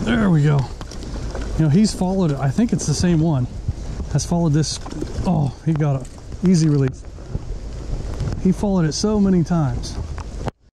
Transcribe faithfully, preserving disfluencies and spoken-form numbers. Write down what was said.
There we go. You know, he's followed it. I think it's the same one. Has followed this. Oh, he got a easy release. He followed it so many times.